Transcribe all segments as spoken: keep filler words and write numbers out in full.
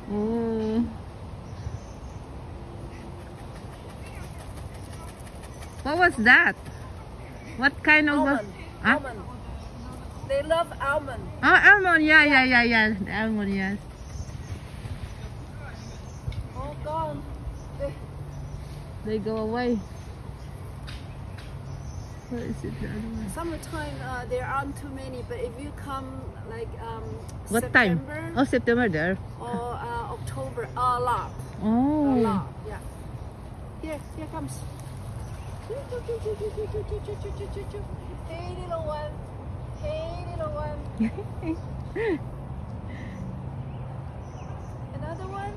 Oh. What was that? What kind of Almond. Huh? Almond. They love almond. Oh, almond. Yeah, yeah, yeah, yeah. The almond, yes. All gone. They, They go away. Where is it? The other one? summertime, uh, there aren't too many, but if you come like um, What September time? Oh, September there. or uh, October, a lot. A Oh. lot. Yeah. Here, here comes. Hey, little one. Hey, little one. Another one.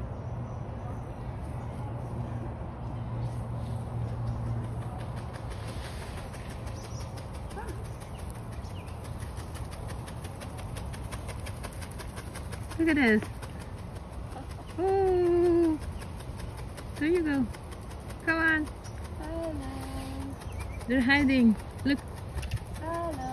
Look at this. Oh. There you go. Come on. Hello. They're hiding. Look. Hello.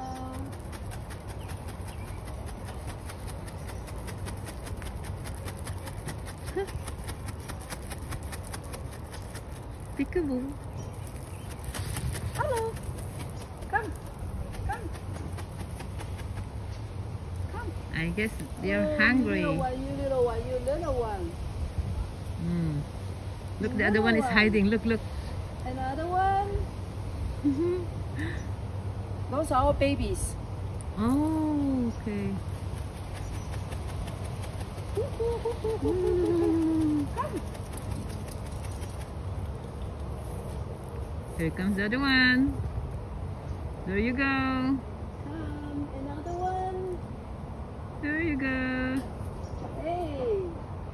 Peekaboo. Hello. Come. Come. Come. I guess they're Oh, hungry. You little one, you little one, you little one. Mm. Look, the other one is hiding. Look, look. Another one. Those are all babies. Oh, okay. Mm. Come. Here comes the other one. There you go. Come. Another one. There you go. Hey.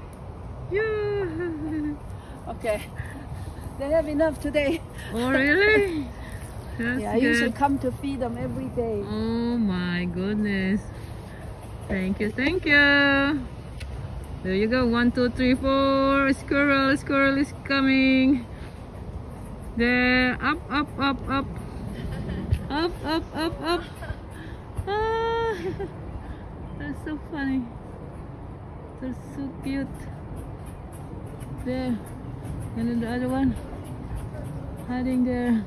You. Okay. They have enough today. Oh, really? That's Yeah, I usually good. come to feed them every day. Oh my goodness. Thank you, thank you. There you go. One, two, three, four. Squirrel, squirrel is coming. There. Up, up, up, up. Up, up, up, up. Ah, that's so funny. They're so cute. There. And then the other one hiding there.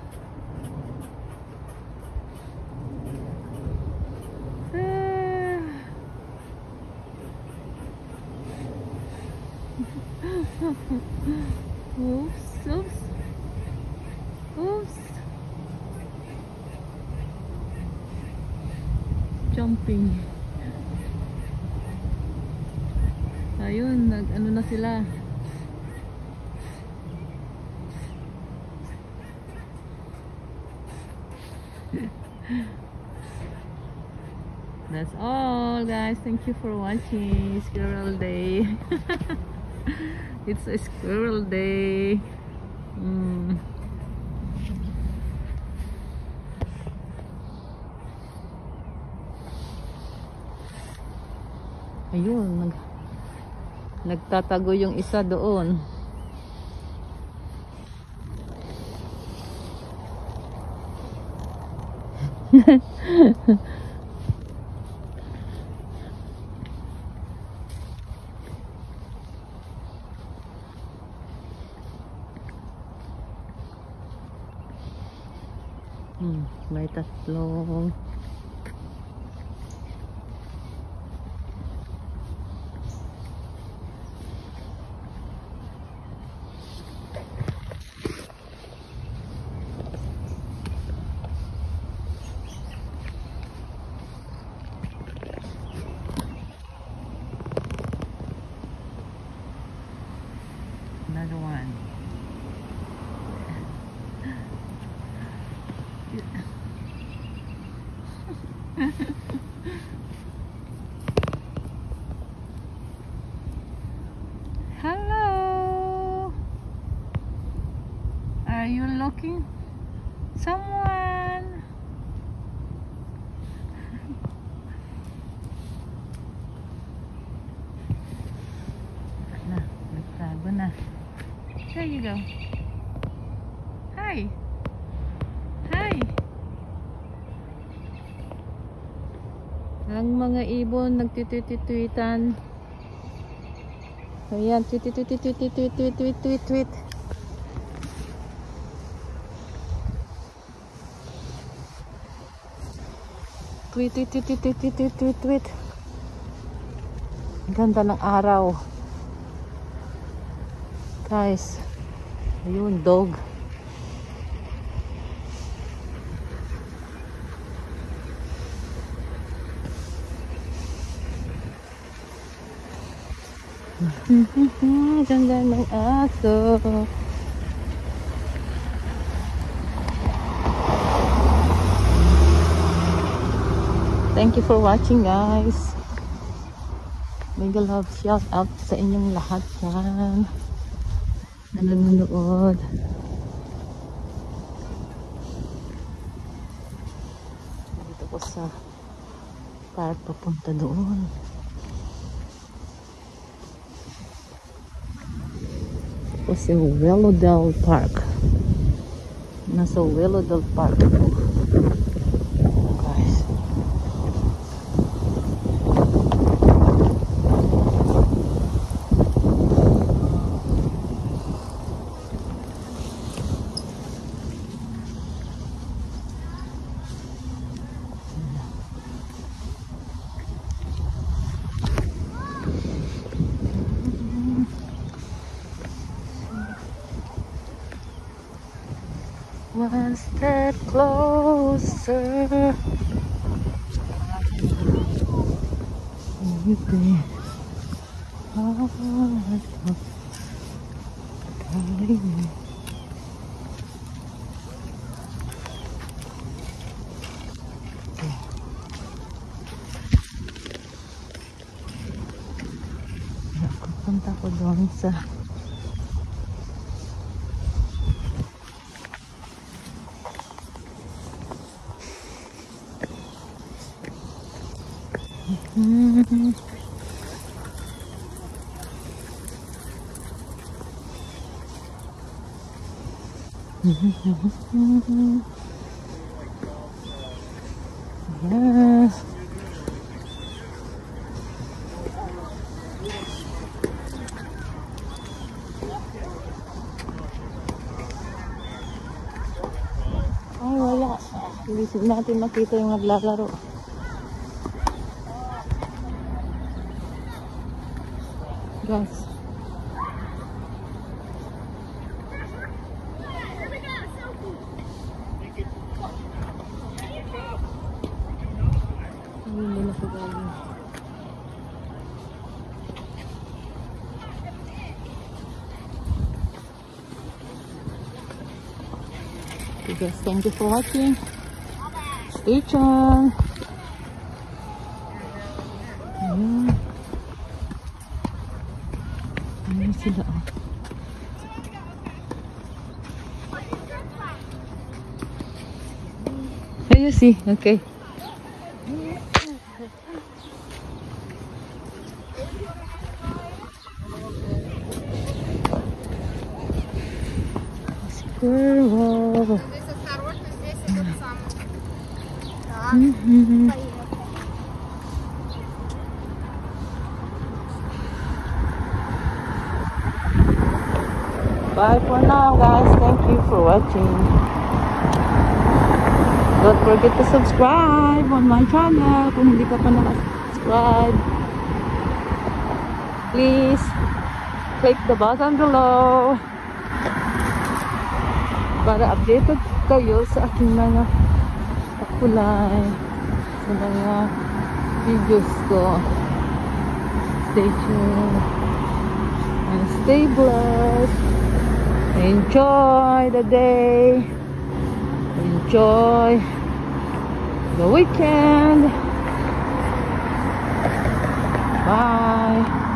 Ah. Oops, oops. Oops. Jumping. Ayun, nag ano na sila. That's all, guys. Thank you for watching Squirrel Day. It's a squirrel day. Mm. Ayun, nag nagtatago yung isa doon. Hmm, may tatlong another one. Hello. Are you looking someone? Na, nagtago na. There you go. Hi. Hi. Ang mga ibon nagtitwit-twitan. Ayan, tweet, tweet, tweet, tweet, tweet, tweet, tweet, tweet, tweet, tweet. Tweet, tweet, tweet, tweet, tweet, tweet, tweet, tweet. Ang ganda ng araw. Guys, ayun, dog. Ganda ng aso. Thank you for watching, guys. Mega love shout out sa inyong lahat yan na nanonood. Dito ko sa park papunta doon. Ito si Willowdale Park. Nasa Willowdale Park po. Guys. One step closer. Everything. Oh, punta ko doon sa Mm-hmm. Mm-hmm. Yes. Ay, wala. Hindi natin makita yung naglalaro. Guys. Hindi na po galing. Okay guys, thank you for watching. Stay tuned. Ayan. Ayan sila, oh. There you see, okay. Squirrel. Mm-hmm. Bye for now, guys. Thank you for watching. Don't forget to subscribe on my channel kung hindi ka pa naka-subscribe. Please click the button below para updated kayo sa aking mga kulay sa mga videos ko. Stay tuned and stay blessed. Enjoy the day. Enjoy the weekend. Bye.